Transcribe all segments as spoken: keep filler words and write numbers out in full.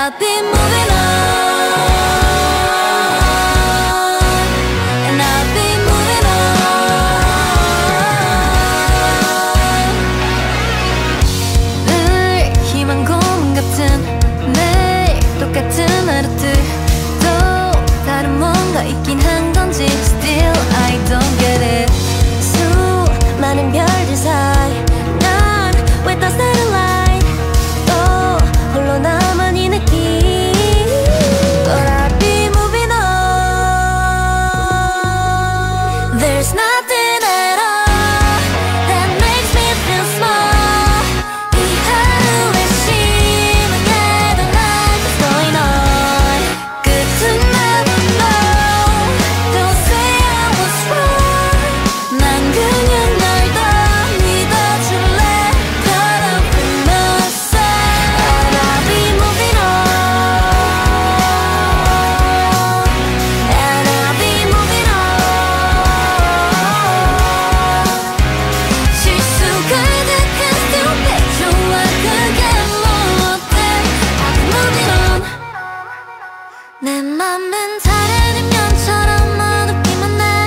I've been moving on, and I've been moving on. 늘 희망 고문 같은 매일 똑같은 하루들 또 다른 뭔가 있긴 한 건지 Still I don't get it. 수많은 별들 사이 난 왜 또 satellite 또 홀로 나만 이 느낌. But I'll be moving on. There's nothing at all that makes me feel small. 이 하루에 심하게도 life is going on. 끝은 never know. Don't say I was wrong. 난 그냥 널 더 믿어줄래. Caught up in myself. And I'll be moving on. And I'll be moving on. 실수 가득한 stupid 좋아 그게 뭐 어때. I'll be moving on. 내 맘은 다른 인연처럼 어둡기만 해.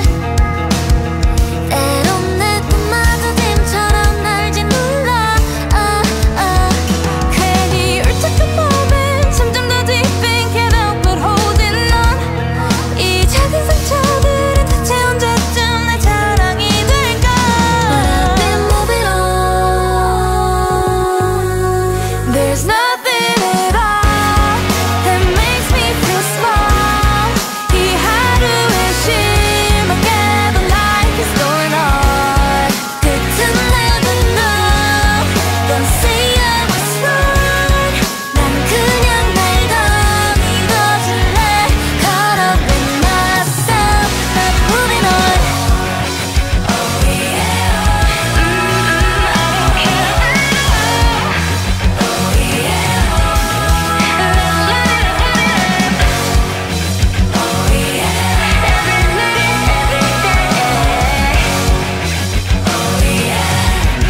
때론 내 꿈마저 짐처럼 날지 몰라. 아, 아. 괜히 울적한 몸에 점점 더 deep in can't help but holding on. 이 작은 상처들은 대체 언제쯤 내 자랑이 될까. But I've been moving on. There's nothing at all that makes me feel small. 이 하루에 심하게도 life is going on. 끝은 never know. Don't say I was wrong. 난 그냥 날 더 믿어줄래. Caught up in myself. Not moving on. Oh yeah. I don't care. Oh yeah. Oh yeah. Every minute, every day. Oh yeah.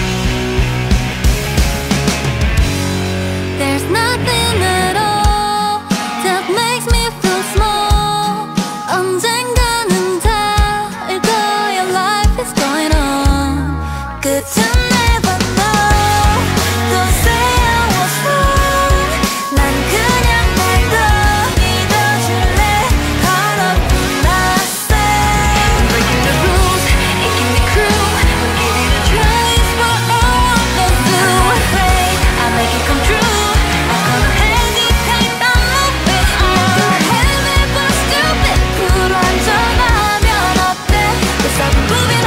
There's nothing at all that makes me feel small. 언젠가는 닿을 거야. Life is going on. 끝은 never know. Don't say I was wrong. 난 그냥 날 더 믿어줄래. Caught up in myself. Breaking the rules, making me cruel. We'll give it a try, it's what all of us do. Afraid I'll make it come true. I'm gonna hesitate, I'm moving on. Heavy but stupid. 불완전하면 어때? 'Cause I'm moving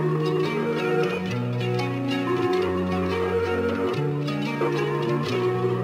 on.